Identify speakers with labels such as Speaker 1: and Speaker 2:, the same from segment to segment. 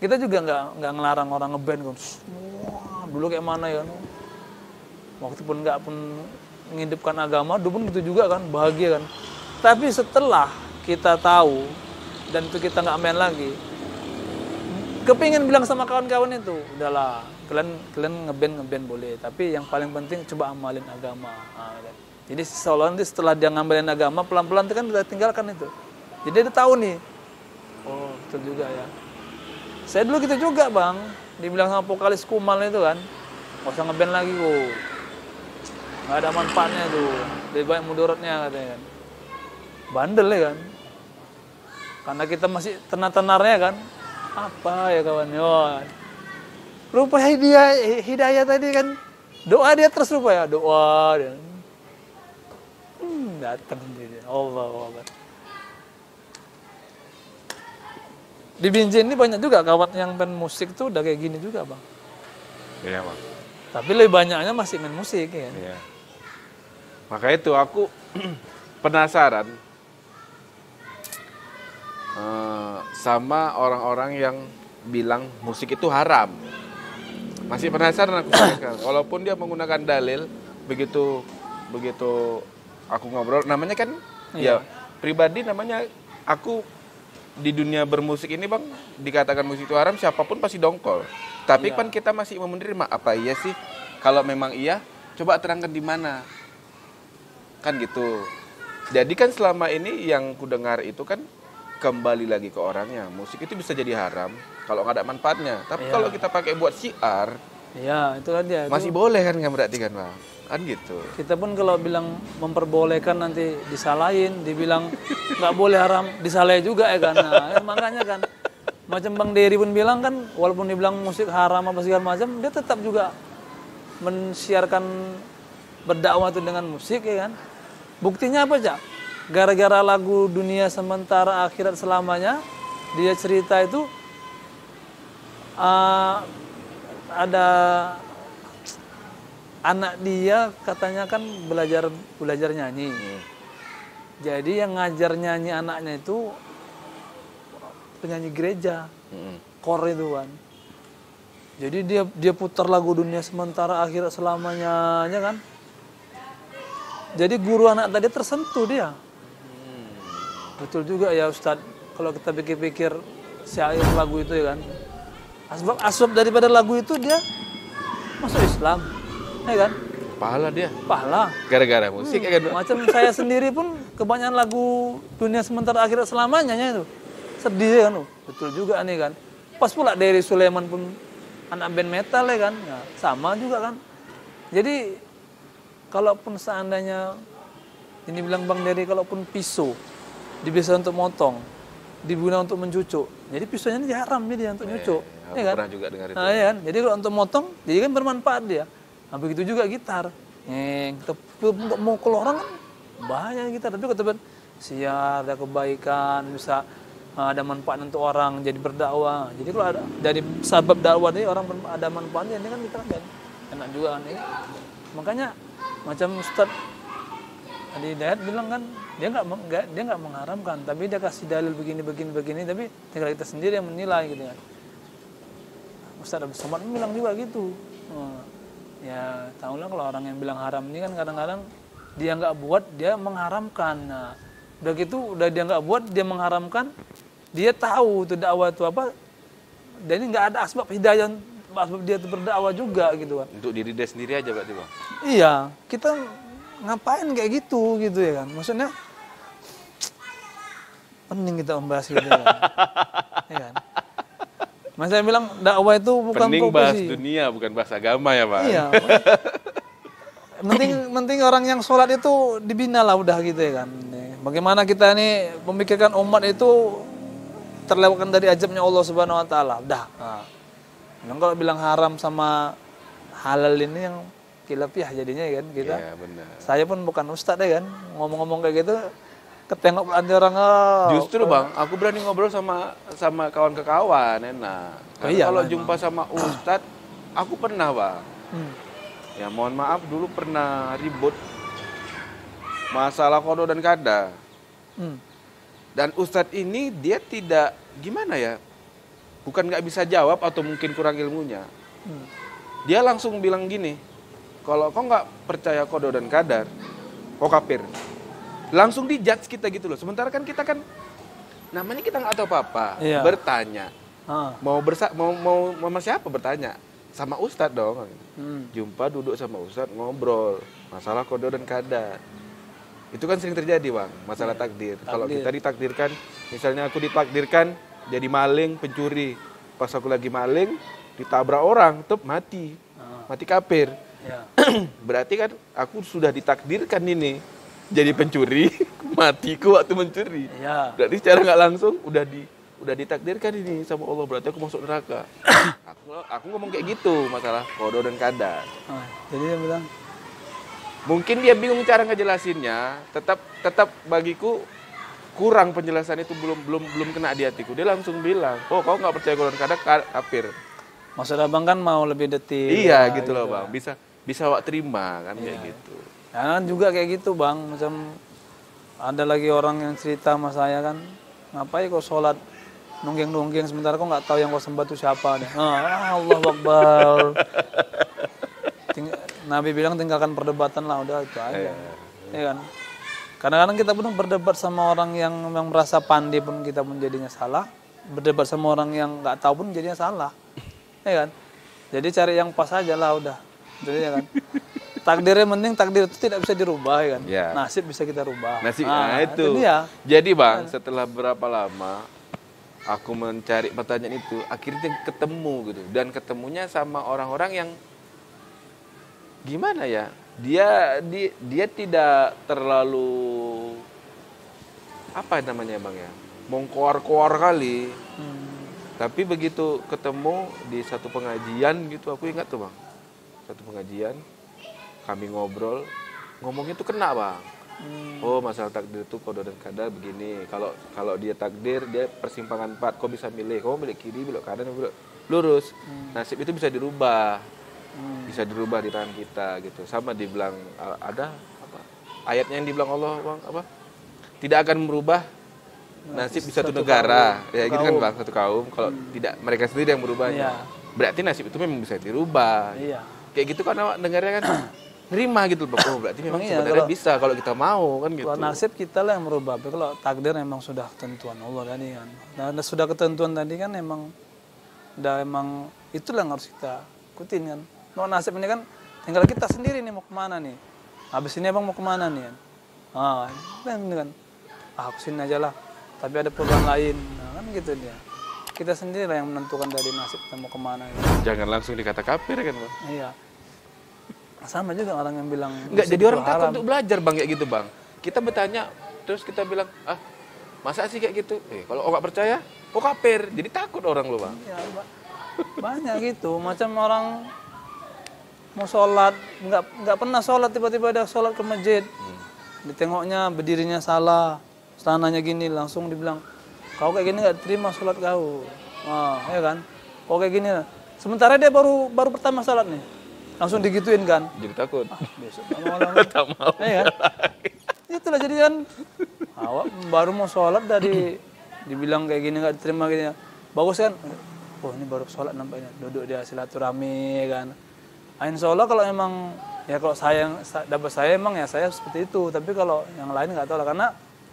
Speaker 1: kita juga nggak ngelarang orang ngeband kan. Wah, dulu kayak mana ya? Waktu pun nggak pun menghidupkan agama, dulu pun gitu juga kan, bahagia kan. Tapi setelah kita tahu dan itu kita nggak main lagi, kepingin bilang sama kawan-kawan itu, udahlah, kalian ngeband boleh, tapi yang paling penting coba amalin agama. Nah, kan. Jadi seolah nanti setelah dia ngambilin agama, pelan-pelan itu kan udah tinggalkan itu. Jadi dia tahu nih, oh betul juga ya. Saya dulu gitu juga bang, dibilang sama vokalis Kumal itu kan, nggak usah ngeband lagi kok, nggak ada manfaatnya tuh, lebih banyak mudaratnya katanya kan. Bandel ya kan, karena kita masih tenar-tenarnya kan, apa ya kawan, rupanya dia hidayah tadi kan, doa dia terus rupanya, doa dia. Datang dia, Allah. Di Binjai ini banyak juga kawan yang main musik tuh udah kayak gini juga bang.
Speaker 2: Iya bang.
Speaker 1: Tapi lebih banyaknya masih main musik ya.
Speaker 2: Iya. Maka itu aku penasaran sama orang-orang yang bilang musik itu haram. Masih penasaran aku sekarang. Walaupun dia menggunakan dalil, begitu aku ngobrol, namanya kan ya pribadi namanya aku di dunia bermusik ini bang, dikatakan musik itu haram, siapapun pasti dongkol. Tapi kan kita masih mau menerima, apa iya sih? Kalau memang iya, coba terangkan di mana. Kan gitu. Jadi kan selama ini yang ku dengar itu kan kembali lagi ke orangnya. Musik itu bisa jadi haram kalau nggak ada manfaatnya. Tapi kalau kita pakai buat syiar,
Speaker 1: itu kan dia.
Speaker 2: Masih boleh kan nggak berarti kan bang? Kan gitu.
Speaker 1: Kita pun kalau bilang memperbolehkan nanti disalahin, dibilang nggak boleh haram, disalahin juga ya kan. Nah, makanya kan macam Bang Dery pun bilang kan, walaupun dibilang musik haram apa segala macam, dia tetap juga mensiarkan berdakwah itu dengan musik ya kan. Buktinya apa Cak? Gara-gara lagu Dunia Sementara Akhirat Selamanya, dia cerita itu ada anak dia katanya kan belajar nyanyi. Jadi yang ngajar nyanyi anaknya itu penyanyi gereja, kor itu kan. Jadi dia putar lagu Dunia Sementara Akhirat Selamanya kan. Jadi guru anak tadi tersentuh dia. Betul juga ya Ustadz, kalau kita pikir-pikir syair lagu itu ya kan. Asbab daripada lagu itu dia masuk Islam. Ya kan?
Speaker 2: Pahala dia.
Speaker 1: Pahala.
Speaker 2: Gara-gara musik ya kan.
Speaker 1: Macam saya sendiri pun kebanyakan lagu Dunia Sementara Akhirat Selamanya itu. Sedih kan. Betul juga nih kan. Pas pula Dery Sulaiman pun anak band metal ya kan. Ya, sama juga kan. Jadi kalaupun seandainya ini bilang Bang Dery, kalaupun pisau dibiasa untuk motong, digunakan untuk mencucuk. Jadi pisaunya ini haram dia untuk nyucuk.
Speaker 2: Ya kan? Pernah juga dengar itu.
Speaker 1: Nah, ya kan? Jadi kalau untuk motong, jadi kan bermanfaat dia. Nah, begitu juga gitar. Nggak mau ke orang kan bahaya gitar. Tapi kalau siar, ada kebaikan, bisa ada manfaat untuk orang, jadi berdakwah. Jadi kalau ada dari sabab dakwah ini orang ada manfaatnya, ini kan kita kan enak juga kan. Makanya macam Ustadz Adi Hidayat bilang kan, dia nggak mengharamkan, tapi dia kasih dalil begini, tapi tinggal kita sendiri yang menilai gitu kan. Ustadz Abdul Somad bilang juga gitu. Ya tahulah kalau orang yang bilang haram ini kan kadang-kadang dia nggak buat, dia mengharamkan. Nah, udah gitu, udah dia nggak buat, dia mengharamkan, dia tahu itu dakwah itu apa, dan ini nggak ada asbab hidayah, asbab dia itu berdakwah juga gitu kan.
Speaker 2: Untuk diri dia sendiri aja berarti bang?
Speaker 1: Iya, kita ngapain kayak gitu ya kan. Maksudnya penting kita membahas gitu ya kan. Ya kan? Mas saya bilang dakwah itu bukan
Speaker 2: penting
Speaker 1: profesi.
Speaker 2: Bahas dunia bukan bahas agama ya Pak.
Speaker 1: Iya. penting orang yang sholat itu dibina lah udah gitu ya kan. Bagaimana kita nih memikirkan umat itu terlewatkan dari ajabnya Allah Subhanahu Wa Taala. Udah. Nah, kalau bilang haram sama halal ini yang kilafiah jadinya ya kan kita.
Speaker 2: Iya benar.
Speaker 1: Saya pun bukan ustadz ya kan, ngomong-ngomong kayak gitu ketengok nanti orang
Speaker 2: Justru bang, aku berani ngobrol sama kawan ke kawan, enak. Kalau jumpa sama ustadz, aku pernah bang. Ya mohon maaf dulu pernah ribut masalah qada dan qadar. Dan ustadz ini dia tidak gimana ya, bukan nggak bisa jawab atau mungkin kurang ilmunya. Dia langsung bilang gini, kalau kau nggak percaya qada dan qadar, kau kafir. Langsung dijudge kita gitu loh. Sementara kan kita kan namanya kita nggak tahu apa-apa,
Speaker 1: Iya.
Speaker 2: bertanya.
Speaker 1: Ah.
Speaker 2: Mau sama siapa bertanya? Sama ustadz dong. Jumpa duduk sama ustadz ngobrol masalah qada dan qadar. Itu kan sering terjadi, Bang, masalah takdir. Kalau kita ditakdirkan, misalnya aku ditakdirkan jadi maling, pencuri. Pas aku lagi maling, ditabrak orang, mati. Mati kafir.
Speaker 1: Ya.
Speaker 2: Berarti kan aku sudah ditakdirkan ini jadi pencuri, matiku waktu mencuri.
Speaker 1: Ya.
Speaker 2: Berarti secara nggak langsung udah ditakdirkan ini sama Allah, berarti aku masuk neraka. aku ngomong kayak gitu masalah qada dan qadar.
Speaker 1: Jadi dia bilang,
Speaker 2: Mungkin dia bingung cara ngejelasinnya, tetap bagiku kurang penjelasan itu belum kena di hatiku. Dia langsung bilang, "Oh, kau nggak percaya qada dan qadar, kafir."
Speaker 1: maksud abang kan mau lebih detil.
Speaker 2: Iya,
Speaker 1: ya,
Speaker 2: gitu loh, Bang. Bisa awak terima kan kayak gitu.
Speaker 1: Ya, kan juga kayak gitu, Bang. Macam ada lagi orang yang cerita sama saya kan, ngapain kau sholat nungging-nungging sementara kau nggak tahu yang kau sembah itu siapa deh. Allah Akbar. Nabi bilang tinggalkan perdebatan lah, udah itu aja. Ya kan? Kadang-kadang kita pun berdebat sama orang yang memang merasa pandai pun kita pun jadinya salah. Berdebat sama orang yang nggak tahu pun jadinya salah. Ya kan? Jadi cari yang pas aja lah udah. Jadi ya kan. Takdirnya penting, takdir itu tidak bisa dirubah ya kan.
Speaker 2: Ya.
Speaker 1: Nasib bisa kita rubah.
Speaker 2: Nasib, nah itu.
Speaker 1: dia.
Speaker 2: Jadi, Bang, setelah berapa lama aku mencari pertanyaan itu, akhirnya ketemu gitu. Dan ketemunya sama orang-orang yang gimana ya? Dia tidak terlalu apa namanya, Bang ya? Mengkoar-koar kali. Tapi begitu ketemu di satu pengajian gitu, aku ingat tuh, Bang. Satu pengajian kami ngobrol, ngomongnya tuh kena, Bang. Oh, masalah takdir itu qada dan qadar begini. Kalau dia takdir, dia persimpangan 4, kau bisa milih, kau belok kiri, belok kanan, belok lurus. Nasib itu bisa dirubah. Bisa dirubah di tangan kita gitu. Sama dibilang ada apa? Ayatnya yang dibilang Allah, Bang, apa? Tidak akan merubah nasib di satu negara. Ya gitu kan, Bang, satu kaum. Kalau tidak mereka sendiri yang merubahnya. Berarti nasib itu memang bisa dirubah.
Speaker 1: Iya.
Speaker 2: Kayak gitu kan awak dengarnya kan nerima gitu, Bang. Oh, berarti memang sebenarnya bisa kalau kita mau kan gitu.
Speaker 1: Kalau nasib kita lah yang merubah. Tapi kalau takdir memang sudah ketentuan Allah tadi kan. Nah, sudah ketentuan tadi kan emang udah emang itulah yang harus kita ikutin kan. Kalau nasib ini kan tinggal kita sendiri nih mau kemana nih. Habis ini abang mau kemana nih kan. Ini kan. Aku sini aja lah. Tapi ada perubahan lain. Nah, kan gitu dia. Kita sendiri lah yang menentukan dari nasib kita mau kemana. Gitu.
Speaker 2: Jangan langsung dikata kafir kan, Bang.
Speaker 1: Iya. Sama juga orang yang bilang
Speaker 2: enggak, jadi orang takut untuk belajar, Bang, kayak gitu, Bang. Kita bertanya terus kita bilang, masa sih kayak gitu? Kalau enggak percaya, kok kafir? Jadi takut orang lo, Bang.
Speaker 1: Iya, banyak gitu. Macam orang mau sholat, nggak pernah sholat, tiba-tiba ada sholat ke masjid. Ditengoknya berdirinya salah, setananya gini, langsung dibilang, kau kayak gini nggak terima sholat kau. Ya kan? Kau kayak gini. Sementara dia baru pertama sholat nih, langsung digituin kan?
Speaker 2: Jadi takut.
Speaker 1: Besok tak mau. Ya kan? Itulah jadi kan, awak baru mau sholat dari dibilang kayak gini nggak diterima gini. Bagus kan? Oh, ini baru sholat nampaknya, duduk dia silaturahmi kan. Insya Allah kalau emang ya kalau saya dapat saya emang ya saya seperti itu, tapi kalau yang lain nggak tahu lah, karena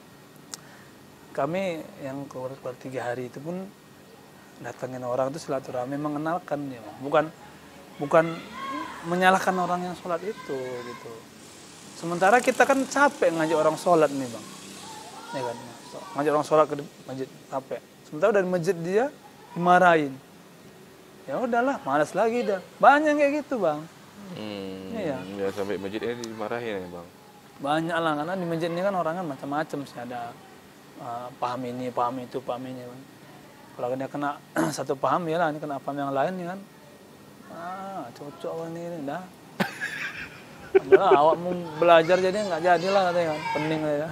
Speaker 1: kami yang keluar 3 hari itu pun datangin orang itu silaturahmi, mengenalkan ya, bukan menyalahkan orang yang sholat itu gitu. Sementara kita kan capek ngajak orang sholat nih, Bang, ya kan, ngajak orang sholat ke masjid capek. Sementara dari masjid dia dimarahin. Ya udahlah, malas lagi dah. Banyak kayak gitu, Bang. Iya.
Speaker 2: Ya sampai masjidnya dimarahin ya, Bang.
Speaker 1: Banyak lah, karena di masjid ini kan orang kan macam-macam sih, ada paham ini, paham itu, paham ini kan. Kalau dia kena satu paham ya lah, ini kena paham yang lain ya kan. Cocok ini dah. Awak mau belajar jadi nggak jadilah katanya kan, pening ya.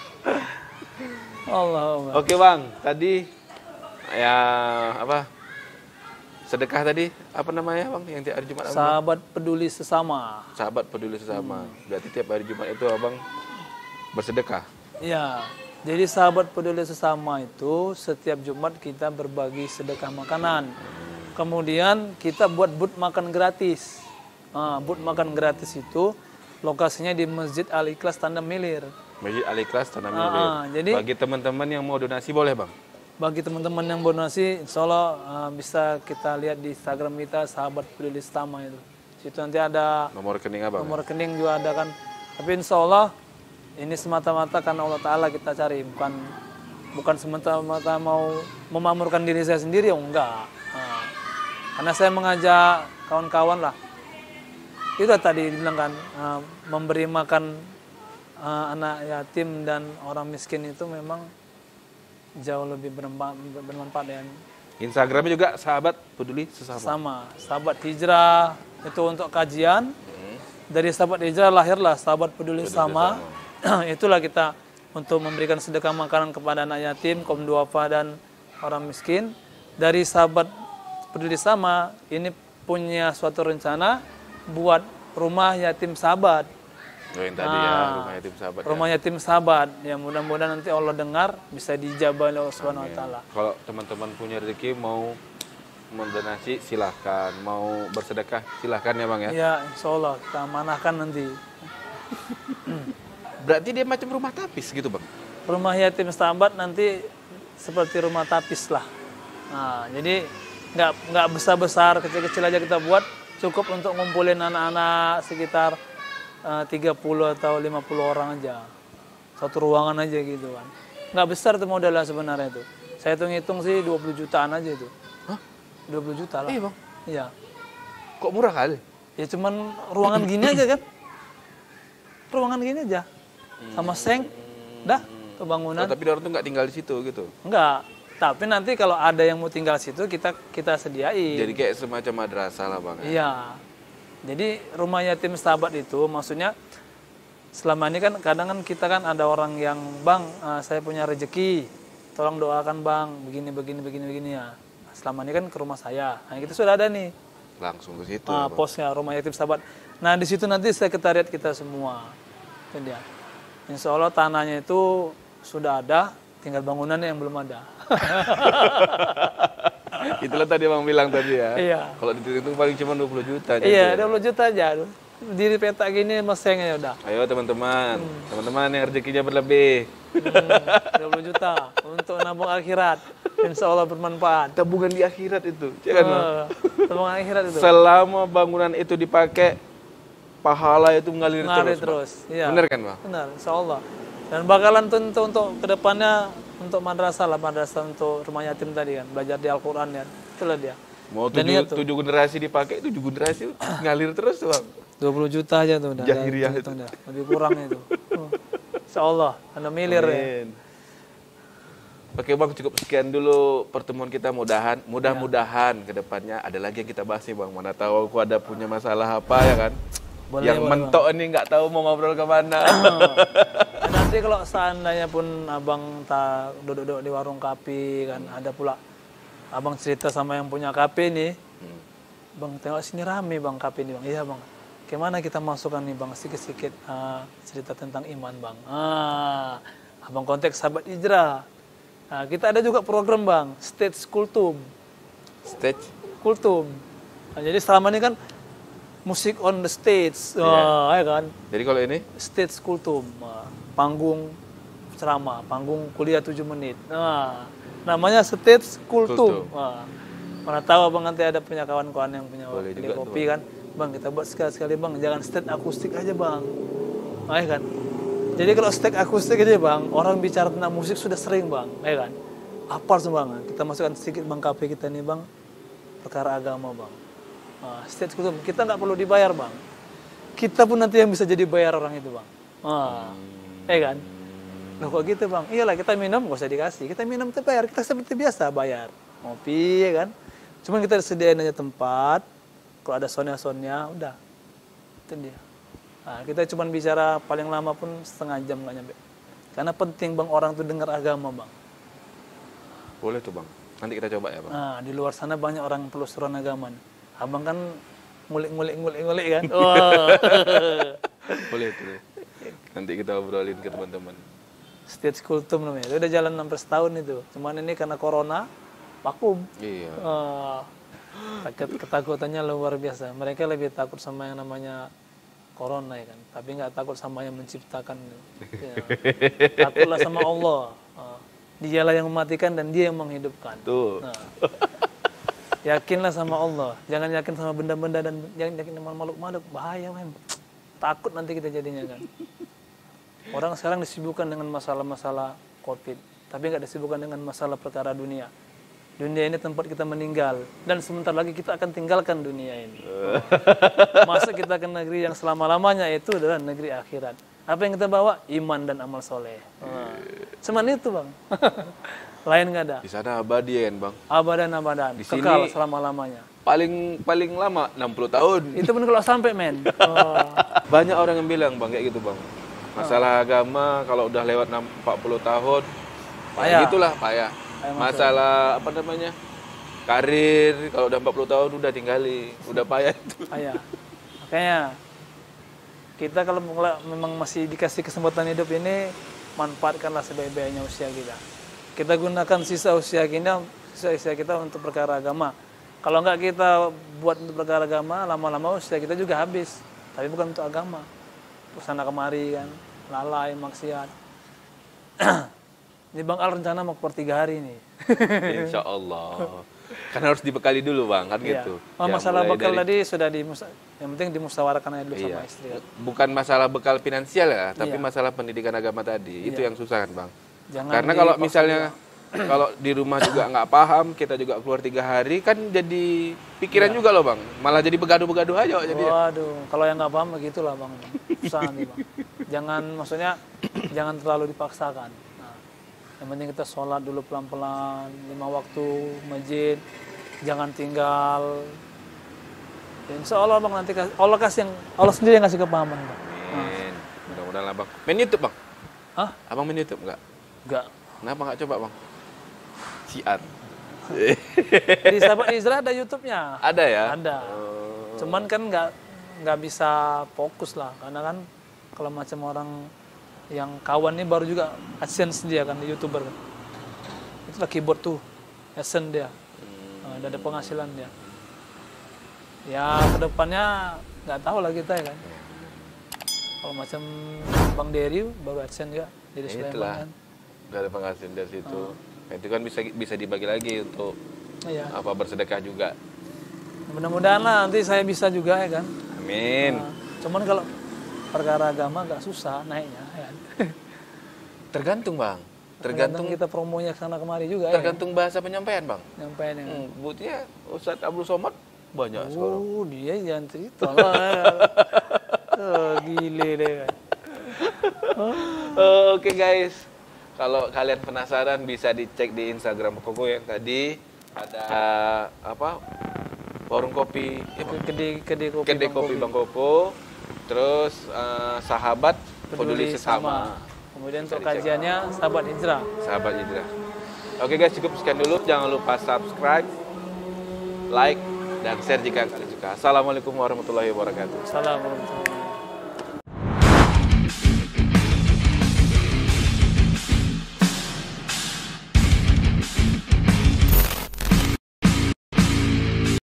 Speaker 1: Allah.
Speaker 2: Oke, Bang, tadi ya apa? Sedekah tadi, apa namanya, Bang, yang tiap hari Jumat?
Speaker 1: Sahabat peduli sesama.
Speaker 2: Sahabat peduli sesama. Berarti tiap hari Jumat itu Abang bersedekah?
Speaker 1: Iya. Jadi sahabat peduli sesama itu setiap Jumat kita berbagi sedekah makanan. Kemudian kita buat booth makan gratis. Booth makan gratis itu lokasinya di Masjid Al-Ikhlas Tandam Milir.
Speaker 2: Masjid Al-Ikhlas Tandam Milir.
Speaker 1: Jadi
Speaker 2: bagi teman-teman yang mau donasi boleh bang?
Speaker 1: Bagi teman-teman yang mau donasi, insya Allah bisa kita lihat di Instagram kita sahabat peduli sesama itu. Situ nanti ada
Speaker 2: Nomor rekening abang?
Speaker 1: nomor rekening juga ada kan. Tapi insya Allah ini semata-mata karena Allah Ta'ala kita cari, bukan semata-mata mau memakmurkan diri saya sendiri, enggak. Karena saya mengajak kawan-kawan lah, itu tadi dibilang kan, memberi makan anak yatim dan orang miskin itu memang jauh lebih bermanfaat ya.
Speaker 2: Instagramnya juga sahabat peduli sesama?
Speaker 1: Sama, sahabat hijrah itu untuk kajian. Dari sahabat hijrah lahirlah sahabat peduli sesama. Itulah kita untuk memberikan sedekah makanan kepada anak yatim, kaum duafa dan orang miskin. Dari sahabat peduli sama ini punya suatu rencana buat rumah yatim sahabat.
Speaker 2: Yang tadi ya, rumah yatim sahabat.
Speaker 1: Rumah yatim sahabat. Ya mudah-mudahan nanti Allah dengar bisa dijabah oleh Allah Subhanahu wa taala.
Speaker 2: Kalau teman-teman punya rezeki mau mendonasi silahkan, mau bersedekah silahkan ya bang ya.
Speaker 1: Ya insya Allah kita amanahkan nanti.
Speaker 2: Berarti dia macam rumah tapis gitu bang?
Speaker 1: Rumah yatim sahabat nanti seperti rumah tapis lah. Nah, jadi nggak besar-besar, kecil-kecil aja kita buat, cukup untuk ngumpulin anak-anak sekitar 30 atau 50 orang aja. Satu ruangan aja gitu kan. Nggak besar tuh modalnya sebenarnya itu. Saya hitung sih 20 jutaan aja itu.
Speaker 2: Hah?
Speaker 1: 20 juta lah.
Speaker 2: Iya bang?
Speaker 1: Iya.
Speaker 2: Kok murah kali?
Speaker 1: Ya cuman ruangan gini aja kan. Ruangan gini aja. Sama seng, dah kebangunan.
Speaker 2: Oh, tapi orang tuh nggak tinggal di situ gitu?
Speaker 1: Enggak. Tapi nanti kalau ada yang mau tinggal situ kita sediain.
Speaker 2: Jadi kayak semacam madrasah lah bang?
Speaker 1: Iya. Jadi rumah yatim sahabat itu maksudnya selama ini kan kadang kan kita kan ada orang yang bang saya punya rezeki, tolong doakan bang begini ya. Selama ini kan ke rumah saya. Nah kita sudah ada nih.
Speaker 2: Langsung ke situ.
Speaker 1: Posnya rumah yatim sahabat. Nah di situ nanti sekretariat kita semua. Itu dia. Insya Allah tanahnya itu sudah ada, tinggal bangunannya yang belum ada.
Speaker 2: Itulah tadi bang bilang tadi ya.
Speaker 1: Iya.
Speaker 2: Kalau dihitung paling cuma 20 juta.
Speaker 1: Iya, 20 juta aja. Diri peta gini mesengnya udah.
Speaker 2: Ayo teman-teman, teman-teman yang rezekinya berlebih.
Speaker 1: 20 juta untuk nabung akhirat. Insya Allah bermanfaat.
Speaker 2: Tabungan di akhirat itu. Jangan bang.
Speaker 1: Tabungan akhirat itu.
Speaker 2: Selama bangunan itu dipakai, pahala itu mengalir terus.
Speaker 1: Iya.
Speaker 2: Benar kan bang?
Speaker 1: Benar, insya Allah. Dan bakalan tentu untuk kedepannya untuk madrasah untuk rumah yatim tadi kan, belajar di Al-Quran ya, itulah dia.
Speaker 2: Mau 7 generasi dipakai, 7 generasi ngalir terus tuh bang.
Speaker 1: 20 juta aja tuh udah.
Speaker 2: Jahiriah itu.
Speaker 1: Lebih kurang itu. Insya Allah, ada miliar ya.
Speaker 2: Oke bang, cukup sekian dulu pertemuan kita. Mudah-mudahan kedepannya ada lagi yang kita bahas nih bang. Mana tahu aku ada punya masalah apa ya kan. Yang mentok ini nggak tahu mau ngobrol kemana.
Speaker 1: Nanti kalau seandainya pun abang tak duduk-duduk di warung kopi kan, ada pula abang cerita sama yang punya kafe nih. Bang tengok sini rame bang kafe ini bang. Iya bang. Gimana kita masukkan nih bang sedikit-sedikit cerita tentang iman bang. Abang kontak sahabat hijrah. Nah, kita ada juga program bang, Stage Kultum.
Speaker 2: Stage
Speaker 1: Kultum. Nah, jadi selama ini kan musik on the stage, ya kan.
Speaker 2: Jadi kalau ini
Speaker 1: Stage Kultum, panggung ceramah, panggung kuliah 7 menit. Namanya Stage Kultum. Mana tahu abang nanti ada punya kawan-kawan yang punya kopi kan, bang kita buat sekali-sekali bang, jangan stage akustik aja bang, ya kan. Jadi kalau stage akustik aja bang, orang bicara tentang musik sudah sering bang, ya kan. Apal semua bang, kita masukkan sedikit bang kafe kita nih bang, perkara agama bang. Stage Kultum, kita nggak perlu dibayar bang, kita pun nanti yang bisa jadi bayar orang itu bang, ya kan. Loh kok gitu bang, iyalah kita minum nggak usah dikasih, kita minum itu bayar, kita seperti biasa bayar, ngopi ya kan. Cuman kita sediain aja tempat, kalau ada soundnya udah, itu dia. Nah, kita cuma bicara paling lama pun setengah jam nggak nyampe, karena penting bang orang tuh dengar agama bang.
Speaker 2: boleh tuh bang, nanti kita coba ya bang.
Speaker 1: Nah di luar sana banyak orang penelusuran agama. Abang kan ngulik kan.
Speaker 2: Boleh tuh. Nanti kita obrolin ke teman-teman.
Speaker 1: Stage Kultum namanya. Itu udah jalan sampai setahun itu. Cuman ini karena corona vakum.
Speaker 2: Iya.
Speaker 1: Ketakutannya luar biasa. Mereka lebih takut sama yang namanya corona ya kan. Tapi nggak takut sama yang menciptakan. Ya. Takutlah sama Allah. Dialah yang mematikan dan Dia yang menghidupkan.
Speaker 2: Tuh.
Speaker 1: Nah, yakinlah sama Allah. Jangan yakin sama benda-benda dan jangan yakin sama makhluk-makhluk. Bahaya men. Takut nanti kita jadinya kan. Orang sekarang disibukkan dengan masalah-masalah COVID. Tapi nggak disibukkan dengan masalah perkara dunia. Dunia ini tempat kita meninggal. Dan sebentar lagi kita akan tinggalkan dunia ini. Masa kita ke negeri yang selama-lamanya itu adalah negeri akhirat. Apa yang kita bawa? Iman dan amal soleh. Cuman itu bang. Lain nggak ada.
Speaker 2: Di sana abadi kan bang?
Speaker 1: Abadan.
Speaker 2: Di sini
Speaker 1: kekal selama-lamanya.
Speaker 2: Paling lama 60 tahun.
Speaker 1: Itu pun kalau sampai men.
Speaker 2: Banyak orang yang bilang bang kayak gitu bang. Masalah agama kalau udah lewat 40 tahun,
Speaker 1: Payah.
Speaker 2: ya gitulah payah. Masalah apa namanya? Karir kalau udah 40 tahun udah tinggali, udah payah itu.
Speaker 1: Payah. Makanya kita kalau memang masih dikasih kesempatan hidup ini, manfaatkanlah sebaik-baiknya usia kita. Kita gunakan sisa usia kita untuk perkara agama. Kalau enggak kita buat untuk perkara agama, lama-lama usia kita juga habis. Tapi bukan untuk agama. Kesana kemari kan, lalai, maksiat. Ini Bang Al rencana mau keluar 3 hari nih.
Speaker 2: Insya Allah. Kan harus dibekali dulu bang, kan gitu.
Speaker 1: Masalah bekal tadi sudah yang penting dimusyawarahkan aja dulu sama istri.
Speaker 2: Bukan masalah bekal finansial ya, tapi masalah pendidikan agama tadi. Itu yang susah kan bang.
Speaker 1: Jangan
Speaker 2: karena kalau misalnya kalau di rumah juga nggak paham, kita juga keluar 3 hari kan jadi pikiran juga loh bang. Malah jadi begaduh-begaduh aja jadi.
Speaker 1: Waduh, kalau yang nggak paham begitulah bang. Susah nih bang. Jangan terlalu dipaksakan. Nah, yang penting kita sholat dulu pelan-pelan, 5 waktu, masjid, jangan tinggal. Insya Allah bang nanti Allah sendiri yang kasih kepahaman bang.
Speaker 2: Amin. Mudah-mudahan lah bang. Main YouTube bang?
Speaker 1: Hah?
Speaker 2: Abang main YouTube nggak?
Speaker 1: Nggak.
Speaker 2: Kenapa nggak coba bang? Siar.
Speaker 1: Di Sahabat Hijrah ada YouTube-nya.
Speaker 2: Ada ya?
Speaker 1: Ada. Cuman kan nggak bisa fokus lah, karena kan kalau macam orang yang kawan ini baru juga AdSense dia kan, di YouTuber kan. Itulah keyboard tuh, AdSense dia. Ada penghasilan dia. Ya kedepannya nggak tahu lah kita ya kan. Kalau macam Bang Dery baru AdSense ya, jadi Sulaiman kan.
Speaker 2: Udah ada penghasilan dari situ. Nah, itu kan bisa dibagi lagi untuk bersedekah juga.
Speaker 1: Mudah-mudahan lah nanti saya bisa juga ya kan.
Speaker 2: Amin.
Speaker 1: Cuman kalau perkara agama agak susah naiknya ya.
Speaker 2: Tergantung bang.
Speaker 1: Tergantung kita promonya sana kemari juga.
Speaker 2: Tergantung bahasa penyampaian bang.
Speaker 1: Penyampaiannya.
Speaker 2: Buktinya Ustadz Abdul Somad banyak sekarang.
Speaker 1: Dia jangan cerita lah. Gile deh kan.
Speaker 2: Oke guys. Kalau kalian penasaran bisa dicek di Instagram Koko yang tadi ada warung kopi, kedai kopi Bang Koko, terus sahabat peduli sesama.
Speaker 1: Kemudian untuk kajiannya Sahabat Hijrah.
Speaker 2: Sahabat Hijrah. Oke guys, cukup sekian dulu. Jangan lupa subscribe, like, dan share jika kalian suka. Assalamualaikum warahmatullahi wabarakatuh.
Speaker 1: Assalamualaikum.